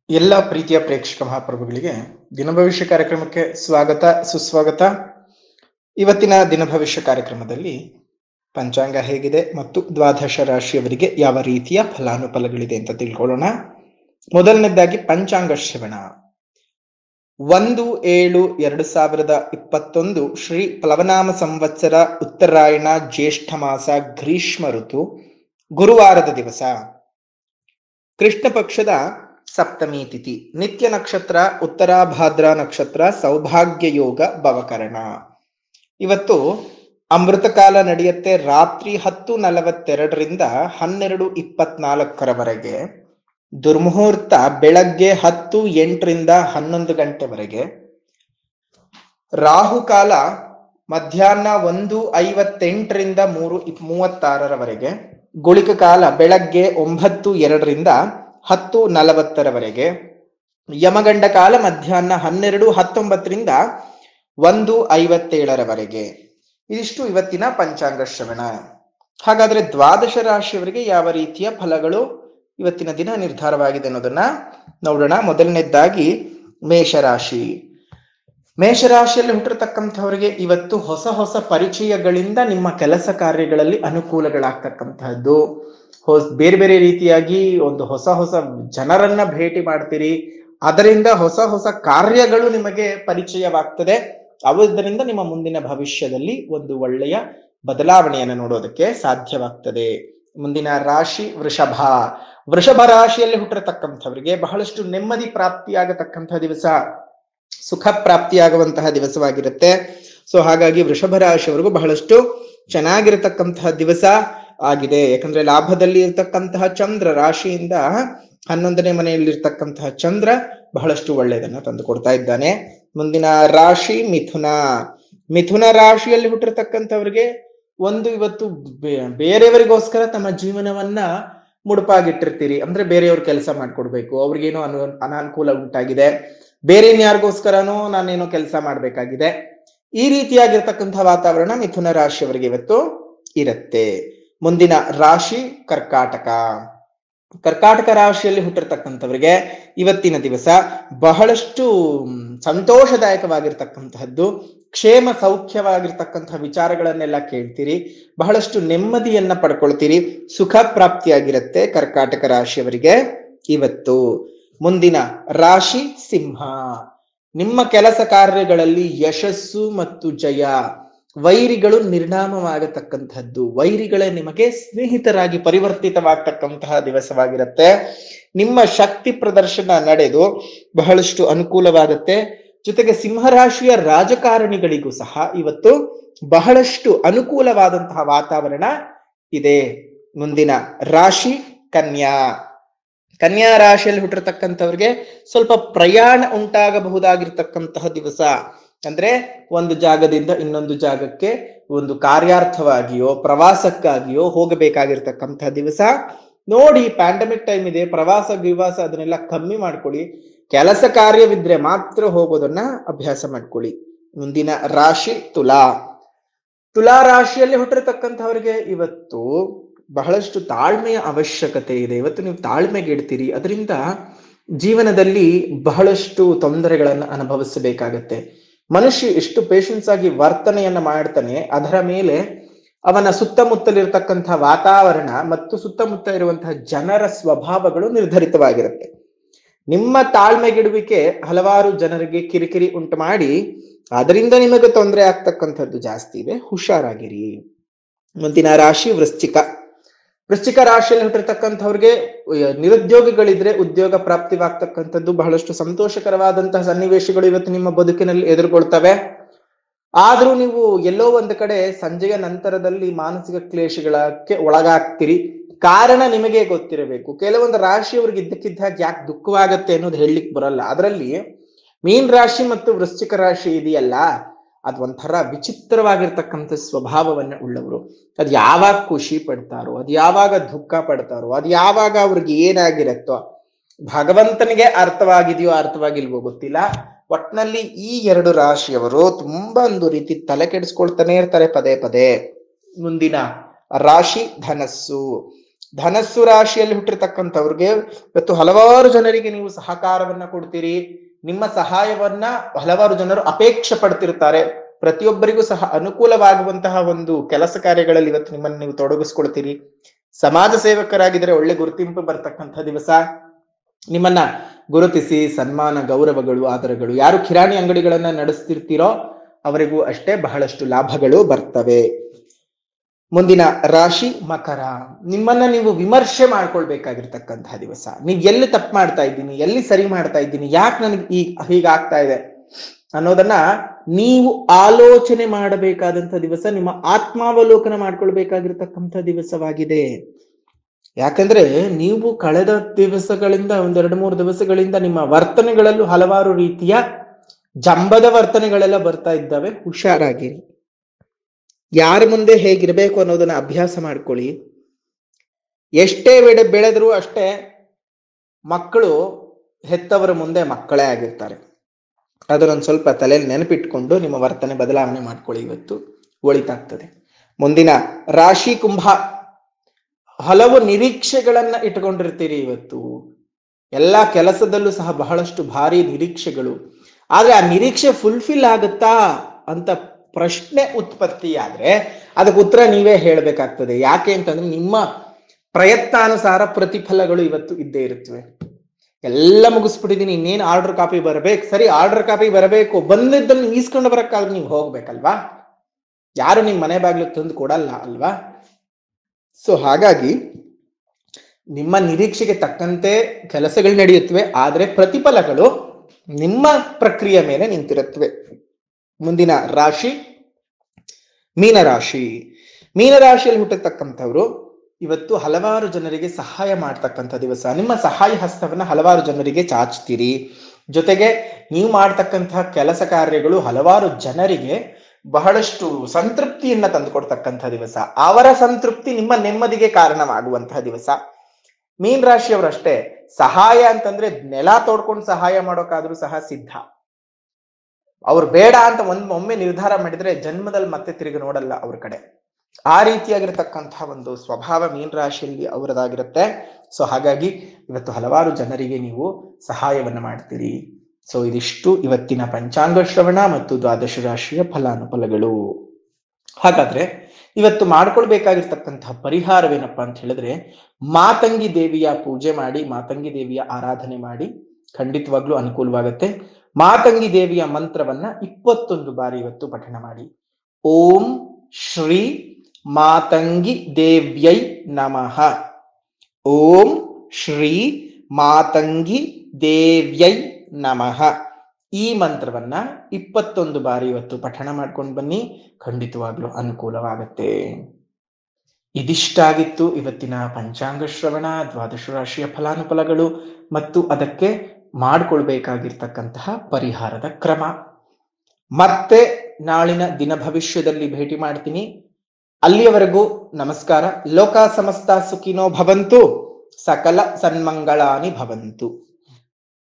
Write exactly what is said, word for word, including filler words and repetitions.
ಎಲ್ಲ ಪ್ರೀತಿಯ ಪ್ರೇಕ್ಷಕ ಮಹಾಪ್ರಭುಗಳಿಗೆ ದಿನ ಭವಿಷ್ಯ ಕಾರ್ಯಕ್ರಮಕ್ಕೆ ಸ್ವಾಗತ ಸುಸ್ವಾಗತ. ಇವತ್ತಿನ ದಿನ ಭವಿಷ್ಯ ಕಾರ್ಯಕ್ರಮದಲ್ಲಿ ಪಂಚಾಂಗ ಹೇಗಿದೆ ಮತ್ತು ದ್ವಾದಶ ರಾಶಿಯವರಿಗೆ ಯಾವ ರೀತಿಯ ಫಲಾನುಫಲಗಳಿದೆ ಅಂತ ತಿಳ್ಕೊಳ್ಳೋಣ. ಮೊದಲನೇದಾಗಿ ಪಂಚಾಂಗ ಶ್ರವಣ. ಒಂದು ಏಳು ಎರಡು ಸಾವಿರದ ಇಪ್ಪತ್ತೊಂದು ಶ್ರೀ ಪ್ಲವನಾಮ ಸಂವತ್ಸರ ಉತ್ತರಾಯಣ ಜ್ಯೇಷ್ಠ ಮಾಸ ಗ್ರೀಷ್ಮ ಋತು ಗುರುವಾರದ ದಿವಸ, ಕೃಷ್ಣ ಪಕ್ಷದ ಸಪ್ತಮಿ ತಿಥಿ, ನಿತ್ಯ ನಕ್ಷತ್ರ ಉತ್ತರಾಭಾದ್ರ ನಕ್ಷತ್ರ, ಸೌಭಾಗ್ಯ ಯೋಗ ಭವಕರಣ. ಇವತ್ತು ಅಮೃತ ಕಾಲ ನಡೆಯುತ್ತೆ ರಾತ್ರಿ ಹತ್ತು ನಲವತ್ತೆರಡರಿಂದ ಹನ್ನೆರಡು ಇಪ್ಪತ್ನಾಲ್ಕರವರೆಗೆ. ದುರ್ಮುಹೂರ್ತ ಬೆಳಗ್ಗೆ ಹತ್ತು ಎಂಟರಿಂದ ಹನ್ನೊಂದು ಗಂಟೆವರೆಗೆ. ರಾಹುಕಾಲ ಮಧ್ಯಾಹ್ನ ಒಂದು ಐವತ್ತೆಂಟರಿಂದ ಮೂರು ಮೂವತ್ತಾರರವರೆಗೆ. ಗುಳಿಕ ಕಾಲ ಬೆಳಗ್ಗೆ ಒಂಬತ್ತು ಎರಡರಿಂದ ಹತ್ತು ನಲವತ್ತರವರೆಗೆ. ಯಮಗಂಡ ಕಾಲ ಮಧ್ಯಾಹ್ನ ಹನ್ನೆರಡು ಹತ್ತೊಂಬತ್ತರಿಂದ ಒಂದು ಐವತ್ತೇಳರವರೆಗೆ. ಇದಿಷ್ಟು ಇವತ್ತಿನ ಪಂಚಾಂಗ ಶ್ರವಣ. ಹಾಗಾದ್ರೆ ದ್ವಾದಶ ರಾಶಿಯವರಿಗೆ ಯಾವ ರೀತಿಯ ಫಲಗಳು ಇವತ್ತಿನ ದಿನ ನಿರ್ಧಾರವಾಗಿದೆ ಅನ್ನೋದನ್ನ ನೋಡೋಣ. ಮೊದಲನೇದಾಗಿ ಮೇಷರಾಶಿ. ಮೇಷರಾಶಿಯಲ್ಲಿ ಹುಟ್ಟಿರ್ತಕ್ಕಂಥವರಿಗೆ ಇವತ್ತು ಹೊಸ ಹೊಸ ಪರಿಚಯಗಳಿಂದ ನಿಮ್ಮ ಕೆಲಸ ಕಾರ್ಯಗಳಲ್ಲಿ ಅನುಕೂಲಗಳಾಗ್ತಕ್ಕಂತಹದ್ದು. ಹೊಸ ಬೇರೆ ಬೇರೆ ರೀತಿಯಾಗಿ ಒಂದು ಹೊಸ ಹೊಸ ಜನರನ್ನ ಭೇಟಿ ಮಾಡ್ತೀರಿ. ಅದರಿಂದ ಹೊಸ ಹೊಸ ಕಾರ್ಯಗಳು ನಿಮಗೆ ಪರಿಚಯವಾಗ್ತದೆ. ಅದರಿಂದ ನಿಮ್ಮ ಮುಂದಿನ ಭವಿಷ್ಯದಲ್ಲಿ ಒಂದು ಒಳ್ಳೆಯ ಬದಲಾವಣೆಯನ್ನು ನೋಡೋದಕ್ಕೆ ಸಾಧ್ಯವಾಗ್ತದೆ. ಮುಂದಿನ ರಾಶಿ ವೃಷಭ. ವೃಷಭ ರಾಶಿಯಲ್ಲಿ ಹುಟ್ಟಿರತಕ್ಕಂಥವರಿಗೆ ಬಹಳಷ್ಟು ನೆಮ್ಮದಿ ಪ್ರಾಪ್ತಿಯಾಗತಕ್ಕಂತಹ ದಿವಸ, ಸುಖ ಪ್ರಾಪ್ತಿಯಾಗುವಂತಹ ದಿವಸವಾಗಿರುತ್ತೆ. ಸೊ ಹಾಗಾಗಿ ವೃಷಭ ರಾಶಿಯವರೆಗೂ ಬಹಳಷ್ಟು ಚೆನ್ನಾಗಿರತಕ್ಕಂತಹ ದಿವಸ ಆಗಿದೆ. ಯಾಕಂದ್ರೆ ಲಾಭದಲ್ಲಿ ಇರ್ತಕ್ಕಂತಹ ಚಂದ್ರ, ರಾಶಿಯಿಂದ ಹನ್ನೊಂದನೇ ಮನೆಯಲ್ಲಿರ್ತಕ್ಕಂತಹ ಚಂದ್ರ ಬಹಳಷ್ಟು ಒಳ್ಳೆಯದನ್ನ ತಂದು ಕೊಡ್ತಾ ಇದ್ದಾನೆ. ಮುಂದಿನ ರಾಶಿ ಮಿಥುನ. ಮಿಥುನ ರಾಶಿಯಲ್ಲಿ ಹುಟ್ಟಿರ್ತಕ್ಕಂಥವ್ರಿಗೆ ಒಂದು ಇವತ್ತು ಬೇರೆಯವರಿಗೋಸ್ಕರ ತಮ್ಮ ಜೀವನವನ್ನ ಮುಡುಪಾಗಿಟ್ಟಿರ್ತೀರಿ. ಅಂದ್ರೆ ಬೇರೆಯವ್ರ ಕೆಲಸ ಮಾಡ್ಕೊಡ್ಬೇಕು, ಅವ್ರಿಗೇನೋ ಅನು ಅನಾನುಕೂಲ ಉಂಟಾಗಿದೆ, ಬೇರೆ ಯಾರಿಗೋಸ್ಕರನೋ ನಾನೇನೋ ಕೆಲಸ ಮಾಡ್ಬೇಕಾಗಿದೆ. ಈ ರೀತಿಯಾಗಿರ್ತಕ್ಕಂಥ ವಾತಾವರಣ ಮಿಥುನ ರಾಶಿಯವರಿಗೆ ಇವತ್ತು ಇರುತ್ತೆ. ಮುಂದಿನ ರಾಶಿ ಕರ್ಕಾಟಕ. ಕರ್ಕಾಟಕ ರಾಶಿಯಲ್ಲಿ ಹುಟ್ಟಿರ್ತಕ್ಕಂಥವರಿಗೆ ಇವತ್ತಿನ ದಿವಸ ಬಹಳಷ್ಟು ಸಂತೋಷದಾಯಕವಾಗಿರ್ತಕ್ಕಂತಹದ್ದು. ಕ್ಷೇಮ ಸೌಖ್ಯವಾಗಿರ್ತಕ್ಕಂತಹ ವಿಚಾರಗಳನ್ನೆಲ್ಲ ಕೇಳ್ತೀರಿ, ಬಹಳಷ್ಟು ನೆಮ್ಮದಿಯನ್ನ ಪಡ್ಕೊಳ್ತೀರಿ, ಸುಖ ಪ್ರಾಪ್ತಿಯಾಗಿರುತ್ತೆ ಕರ್ಕಾಟಕ ರಾಶಿಯವರಿಗೆ ಇವತ್ತು. ಮುಂದಿನ ರಾಶಿ ಸಿಂಹ. ನಿಮ್ಮ ಕೆಲಸ ಕಾರ್ಯಗಳಲ್ಲಿ ಯಶಸ್ಸು ಮತ್ತು ಜಯ. ವೈರಿಗಳು ನಿರ್ನಾಮವಾಗತಕ್ಕಂಥದ್ದು, ವೈರಿಗಳೇ ನಿಮಗೆ ಸ್ನೇಹಿತರಾಗಿ ಪರಿವರ್ತಿತವಾಗ್ತಕ್ಕಂತಹ ದಿವಸವಾಗಿರುತ್ತೆ. ನಿಮ್ಮ ಶಕ್ತಿ ಪ್ರದರ್ಶನ ನಡೆದು ಬಹಳಷ್ಟು ಅನುಕೂಲವಾಗುತ್ತೆ. ಜೊತೆಗೆ ಸಿಂಹರಾಶಿಯ ರಾಜಕಾರಣಿಗಳಿಗೂ ಸಹ ಇವತ್ತು ಬಹಳಷ್ಟು ಅನುಕೂಲವಾದಂತಹ ವಾತಾವರಣ ಇದೆ. ಮುಂದಿನ ರಾಶಿ ಕನ್ಯಾ. ಕನ್ಯಾ ರಾಶಿಯಲ್ಲಿ ಹುಟ್ಟಿರ್ತಕ್ಕಂಥವ್ರಿಗೆ ಸ್ವಲ್ಪ ಪ್ರಯಾಣ ಉಂಟಾಗಬಹುದಾಗಿರ್ತಕ್ಕಂತಹ ದಿವಸ. ಅಂದ್ರೆ ಒಂದು ಜಾಗದಿಂದ ಇನ್ನೊಂದು ಜಾಗಕ್ಕೆ ಒಂದು ಕಾರ್ಯಾರ್ಥವಾಗಿಯೋ ಪ್ರವಾಸಕ್ಕಾಗಿಯೋ ಹೋಗಬೇಕಾಗಿರ್ತಕ್ಕಂತಹ ದಿವಸ ನೋಡಿ. ಪ್ಯಾಂಡಮಿಕ್ ಟೈಮ್ ಇದೆ, ಪ್ರವಾಸ ವಿವಾಸ ಅದನ್ನೆಲ್ಲ ಕಮ್ಮಿ ಮಾಡ್ಕೊಳ್ಳಿ. ಕೆಲಸ ಕಾರ್ಯವಿದ್ರೆ ಮಾತ್ರ ಹೋಗೋದನ್ನ ಅಭ್ಯಾಸ ಮಾಡ್ಕೊಳ್ಳಿ. ಮುಂದಿನ ರಾಶಿ ತುಲಾ. ತುಲಾ ರಾಶಿಯಲ್ಲಿ ಹುಟ್ಟಿರ್ತಕ್ಕಂಥವ್ರಿಗೆ ಇವತ್ತು ಬಹಳಷ್ಟು ತಾಳ್ಮೆಯ ಅವಶ್ಯಕತೆ ಇದೆ. ಇವತ್ತು ನೀವು ತಾಳ್ಮೆಗೆ ಇಡ್ತೀರಿ, ಅದರಿಂದ ಜೀವನದಲ್ಲಿ ಬಹಳಷ್ಟು ತೊಂದರೆಗಳನ್ನು ಅನುಭವಿಸಬೇಕಾಗತ್ತೆ. ಮನುಷ್ಯ ಎಷ್ಟು ಪೇಷನ್ಸ್ ಆಗಿ ವರ್ತನೆಯನ್ನ ಮಾಡ್ತಾನೆ, ಅದರ ಮೇಲೆ ಅವನ ಸುತ್ತಮುತ್ತಲಿರ್ತಕ್ಕಂತಹ ವಾತಾವರಣ ಮತ್ತು ಸುತ್ತಮುತ್ತ ಇರುವಂತಹ ಜನರ ಸ್ವಭಾವಗಳು ನಿರ್ಧರಿತವಾಗಿರುತ್ತೆ. ನಿಮ್ಮ ತಾಳ್ಮೆಗಿಡುವಿಕೆ ಹಲವಾರು ಜನರಿಗೆ ಕಿರಿಕಿರಿ ಉಂಟು ಮಾಡಿ ಅದರಿಂದ ನಿಮಗೆ ತೊಂದರೆ ಆಗ್ತಕ್ಕಂಥದ್ದು ಜಾಸ್ತಿ ಇದೆ, ಹುಷಾರಾಗಿರಿ. ಮುಂದಿನ ರಾಶಿ ವೃಶ್ಚಿಕ. ವೃಶ್ಚಿಕ ರಾಶಿಯಲ್ಲಿ ಹುಟ್ಟಿರ್ತಕ್ಕಂಥವ್ರಿಗೆ ನಿರುದ್ಯೋಗಿಗಳಿದ್ರೆ ಉದ್ಯೋಗ ಪ್ರಾಪ್ತಿವಾಗ್ತಕ್ಕಂಥದ್ದು, ಬಹಳಷ್ಟು ಸಂತೋಷಕರವಾದಂತಹ ಸನ್ನಿವೇಶಗಳು ಇವತ್ತು ನಿಮ್ಮ ಬದುಕಿನಲ್ಲಿ ಎದುರುಗೊಳ್ತವೆ. ಆದ್ರೂ ನೀವು ಎಲ್ಲೋ ಒಂದು ಕಡೆ ಸಂಜೆಯ ನಂತರದಲ್ಲಿ ಮಾನಸಿಕ ಕ್ಲೇಶಗಳಕ್ಕೆ ಒಳಗಾಗ್ತೀರಿ. ಕಾರಣ ನಿಮಗೆ ಗೊತ್ತಿರಬೇಕು. ಕೆಲವೊಂದು ರಾಶಿಯವ್ರಿಗೆ ಇದ್ದಕ್ಕಿದ್ದಾಗ ಯಾಕೆ ದುಃಖವಾಗತ್ತೆ ಅನ್ನೋದು ಹೇಳಲಿಕ್ಕೆ ಬರಲ್ಲ. ಅದರಲ್ಲಿ ಮೀನ್ ರಾಶಿ ಮತ್ತು ವೃಶ್ಚಿಕ ರಾಶಿ ಇದೆಯಲ್ಲ, ಅದ್ ಒಂಥರ ವಿಚಿತ್ರವಾಗಿರ್ತಕ್ಕಂಥ ಸ್ವಭಾವವನ್ನ ಉಳ್ಳವರು. ಅದ್ ಯಾವಾಗ ಖುಷಿ ಪಡ್ತಾರೋ, ಅದ್ ಯಾವಾಗ ದುಃಖ ಪಡ್ತಾರೋ, ಅದ್ ಯಾವಾಗ ಅವ್ರಿಗೆ ಏನಾಗಿರತ್ತೋ ಭಗವಂತನಿಗೆ ಅರ್ಥವಾಗಿದೆಯೋ ಅರ್ಥವಾಗಿಲ್ವೋ ಗೊತ್ತಿಲ್ಲ. ಒಟ್ನಲ್ಲಿ ಈ ಎರಡು ರಾಶಿಯವರು ತುಂಬಾ ಒಂದು ರೀತಿ ತಲೆ ಕೆಡಿಸ್ಕೊಳ್ತಾನೆ ಇರ್ತಾರೆ ಪದೇ ಪದೇ. ಮುಂದಿನ ರಾಶಿ ಧನಸ್ಸು. ಧನಸ್ಸು ರಾಶಿಯಲ್ಲಿ ಹುಟ್ಟಿರ್ತಕ್ಕಂಥವ್ರಿಗೆ ಇವತ್ತು ಹಲವಾರು ಜನರಿಗೆ ನೀವು ಸಹಕಾರವನ್ನ ಕೊಡ್ತೀರಿ. ನಿಮ್ಮ ಸಹಾಯವನ್ನ ಹಲವಾರು ಜನರು ಅಪೇಕ್ಷೆ ಪಡ್ತಿರ್ತಾರೆ. ಪ್ರತಿಯೊಬ್ಬರಿಗೂ ಸಹ ಅನುಕೂಲವಾಗುವಂತಹ ಒಂದು ಕೆಲಸ ಕಾರ್ಯಗಳಲ್ಲಿ ಇವತ್ತು ನಿಮ್ಮನ್ನು ನೀವು ತೊಡಗಿಸ್ಕೊಳ್ತೀರಿ. ಸಮಾಜ ಸೇವಕರಾಗಿದ್ರೆ ಒಳ್ಳೆ ಗುರುತಿಂಪು ಬರ್ತಕ್ಕಂಥ ದಿವಸ. ನಿಮ್ಮನ್ನ ಗುರುತಿಸಿ ಸನ್ಮಾನ, ಗೌರವಗಳು, ಆದರಗಳು, ಯಾರು ಕಿರಾಣಿ ಅಂಗಡಿಗಳನ್ನ ನಡೆಸ್ತಿರ್ತೀರೋ ಅವರಿಗೂ ಅಷ್ಟೇ ಬಹಳಷ್ಟು ಲಾಭಗಳು ಬರ್ತವೆ. ಮುಂದಿನ ರಾಶಿ ಮಕರ. ನಿಮ್ಮನ್ನ ನೀವು ವಿಮರ್ಶೆ ಮಾಡ್ಕೊಳ್ಬೇಕಾಗಿರ್ತಕ್ಕಂತಹ ದಿವಸ. ನೀವ್ ಎಲ್ಲಿ ತಪ್ಪು ಮಾಡ್ತಾ ಇದ್ದೀನಿ, ಎಲ್ಲಿ ಸರಿ ಮಾಡ್ತಾ ಇದ್ದೀನಿ, ಯಾಕೆ ನನಗೆ ಈ ಹೀಗಾಗ್ತಾ ಇದೆ ಅನ್ನೋದನ್ನ ನೀವು ಆಲೋಚನೆ ಮಾಡಬೇಕಾದಂಥ ದಿವಸ. ನಿಮ್ಮ ಆತ್ಮಾವಲೋಕನ ಮಾಡ್ಕೊಳ್ಬೇಕಾಗಿರ್ತಕ್ಕಂಥ ದಿವಸವಾಗಿದೆ. ಯಾಕಂದ್ರೆ ನೀವು ಕಳೆದ ದಿವಸಗಳಿಂದ ಒಂದೆರಡು ಮೂರು ದಿವಸಗಳಿಂದ ನಿಮ್ಮ ವರ್ತನೆಗಳಲ್ಲೂ ಹಲವಾರು ರೀತಿಯ ಜಂಬದ ವರ್ತನೆಗಳೆಲ್ಲ ಬರ್ತಾ ಇದ್ದಾವೆ. ಹುಷಾರಾಗಿರಿ. ಯಾರ ಮುಂದೆ ಹೇಗಿರ್ಬೇಕು ಅನ್ನೋದನ್ನ ಅಭ್ಯಾಸ ಮಾಡ್ಕೊಳ್ಳಿ. ಎಷ್ಟೇ ಬೆಳೆ ಬೆಳೆದ್ರು ಅಷ್ಟೇ ಮಕ್ಕಳು ಹೆತ್ತವರ ಮುಂದೆ ಮಕ್ಕಳೇ ಆಗಿರ್ತಾರೆ. ಅದನ್ನೊಂದು ಸ್ವಲ್ಪ ತಲೆಯಲ್ಲಿ ನೆನಪಿಟ್ಕೊಂಡು ನಿಮ್ಮ ವರ್ತನೆ ಬದಲಾವಣೆ ಮಾಡ್ಕೊಳ್ಳಿ. ಇವತ್ತು ಒಳಿತಾಗ್ತದೆ. ಮುಂದಿನ ರಾಶಿ ಕುಂಭ. ಹಲವು ನಿರೀಕ್ಷೆಗಳನ್ನ ಇಟ್ಕೊಂಡಿರ್ತೀರಿ. ಇವತ್ತು ಎಲ್ಲ ಕೆಲಸದಲ್ಲೂ ಸಹ ಬಹಳಷ್ಟು ಭಾರಿ ನಿರೀಕ್ಷೆಗಳು. ಆದ್ರೆ ಆ ನಿರೀಕ್ಷೆ ಫುಲ್ಫಿಲ್ ಆಗುತ್ತಾ ಅಂತ ಪ್ರಶ್ನೆ ಉತ್ಪತ್ತಿಯಾದ್ರೆ ಅದಕ್ಕೆ ಉತ್ತರ ನೀವೇ ಹೇಳ್ಬೇಕಾಗ್ತದೆ. ಯಾಕೆ ಅಂತಂದ್ರೆ ನಿಮ್ಮ ಪ್ರಯತ್ನಾನುಸಾರ ಪ್ರತಿಫಲಗಳು ಇವತ್ತು ಇದ್ದೇ ಇರುತ್ತವೆ. ಎಲ್ಲ ಮುಗಿಸ್ಬಿಟ್ಟಿದೀನಿ, ಇನ್ನೇನು ಆರ್ಡರ್ ಕಾಪಿ ಬರಬೇಕು. ಸರಿ, ಆರ್ಡರ್ ಕಾಪಿ ಬರಬೇಕು, ಬಂದಿದ್ದನ್ನು ಈಸ್ಕೊಂಡು ಬರಕ್ಕಾದ್ರೆ ನೀವು ಹೋಗ್ಬೇಕಲ್ವಾ? ಯಾರು ನಿಮ್ ಮನೆ ಬಾಗಿಲು ತಂದು ಕೊಡಲ್ಲ ಅಲ್ವಾ? ಸೊ ಹಾಗಾಗಿ ನಿಮ್ಮ ನಿರೀಕ್ಷೆಗೆ ತಕ್ಕಂತೆ ಕೆಲಸಗಳು ನಡೆಯುತ್ತವೆ. ಆದ್ರೆ ಪ್ರತಿಫಲಗಳು ನಿಮ್ಮ ಪ್ರಕ್ರಿಯೆ ಮೇಲೆ ನಿಂತಿರುತ್ತವೆ. ಮುಂದಿನ ರಾಶಿ ಮೀನರಾಶಿ. ಮೀನರಾಶಿಯಲ್ಲಿ ಹುಟ್ಟತಕ್ಕಂಥವ್ರು ಇವತ್ತು ಹಲವಾರು ಜನರಿಗೆ ಸಹಾಯ ಮಾಡ್ತಕ್ಕಂಥ ದಿವಸ. ನಿಮ್ಮ ಸಹಾಯ ಹಸ್ತವನ್ನ ಹಲವಾರು ಜನರಿಗೆ ಚಾಚ್ತೀರಿ. ಜೊತೆಗೆ ನೀವು ಮಾಡ್ತಕ್ಕಂತಹ ಕೆಲಸ ಕಾರ್ಯಗಳು ಹಲವಾರು ಜನರಿಗೆ ಬಹಳಷ್ಟು ಸಂತೃಪ್ತಿಯನ್ನ ತಂದುಕೊಡ್ತಕ್ಕಂಥ ದಿವಸ. ಅವರ ಸಂತೃಪ್ತಿ ನಿಮ್ಮ ನೆಮ್ಮದಿಗೆ ಕಾರಣವಾಗುವಂತಹ ದಿವಸ. ಮೀನ್ ರಾಶಿಯವರಷ್ಟೇ ಸಹಾಯ ಅಂತಂದ್ರೆ ನೆಲ ತೋಡ್ಕೊಂಡು ಸಹಾಯ ಮಾಡೋಕಾದ್ರೂ ಸಹ ಸಿದ್ಧ. ಅವ್ರು ಬೇಡ ಅಂತ ಒಂದ್ ಒಮ್ಮೆ ನಿರ್ಧಾರ ಮಾಡಿದ್ರೆ ಜನ್ಮದಲ್ಲಿ ಮತ್ತೆ ತಿರುಗಿ ನೋಡಲ್ಲ ಅವ್ರ ಕಡೆ. ಆ ರೀತಿಯಾಗಿರ್ತಕ್ಕಂತಹ ಒಂದು ಸ್ವಭಾವ ಮೀನ್ ರಾಶಿಯಲ್ಲಿ ಅವರದಾಗಿರುತ್ತೆ. ಸೊ ಹಾಗಾಗಿ ಇವತ್ತು ಹಲವಾರು ಜನರಿಗೆ ನೀವು ಸಹಾಯವನ್ನ ಮಾಡ್ತೀರಿ. ಸೊ ಇದಿಷ್ಟು ಇವತ್ತಿನ ಪಂಚಾಂಗ ಶ್ರವಣ ಮತ್ತು ದ್ವಾದಶ ರಾಶಿಯ ಫಲಾನುಫಲಗಳು. ಹಾಗಾದ್ರೆ ಇವತ್ತು ಮಾಡ್ಕೊಳ್ಬೇಕಾಗಿರ್ತಕ್ಕಂತಹ ಪರಿಹಾರವೇನಪ್ಪಾ ಅಂತ ಹೇಳಿದ್ರೆ, ಮಾತಂಗಿ ದೇವಿಯ ಪೂಜೆ ಮಾಡಿ, ಮಾತಂಗಿ ದೇವಿಯ ಆರಾಧನೆ ಮಾಡಿ. ಖಂಡಿತವಾಗ್ಲೂ ಅನುಕೂಲವಾಗತ್ತೆ. ಮಾತಂಗಿ ದೇವಿಯ ಮಂತ್ರವನ್ನ ಇಪ್ಪತ್ತೊಂದು ಬಾರಿ ಇವತ್ತು ಪಠಣ ಮಾಡಿ. ಓಂ ಶ್ರೀ ಮಾತಂಗಿ ದೇವ್ಯೈ ನಮಃ. ಓಂ ಶ್ರೀ ಮಾತಂಗಿ ದೇವ್ಯೈ ನಮಃ. ಈ ಮಂತ್ರವನ್ನ ಇಪ್ಪತ್ತೊಂದು ಬಾರಿ ಇವತ್ತು ಪಠಣ ಮಾಡ್ಕೊಂಡು ಬನ್ನಿ. ಖಂಡಿತವಾಗ್ಲೂ ಅನುಕೂಲವಾಗತ್ತೆ. ಇದಿಷ್ಟಾಗಿತ್ತು ಇವತ್ತಿನ ಪಂಚಾಂಗ ಶ್ರವಣ, ದ್ವಾದಶ ರಾಶಿಯ ಫಲಾನುಫಲಗಳು ಮತ್ತು ಅದಕ್ಕೆ ಮಾಡಿಕೊಳ್ಬೇಕಾಗಿರ್ತಕ್ಕಂತಹ ಪರಿಹಾರದ ಕ್ರಮ. ಮತ್ತೆ ನಾಳಿನ ದಿನ ಭವಿಷ್ಯದಲ್ಲಿ ಭೇಟಿ ಮಾಡ್ತೀನಿ. ಅಲ್ಲಿಯವರೆಗೂ ನಮಸ್ಕಾರ. ಲೋಕ ಸಮಸ್ತ ಸುಖಿನೋ ಭವಂತು, ಸಕಲ ಸನ್ಮಂಗಳಾನಿ ಭವಂತು.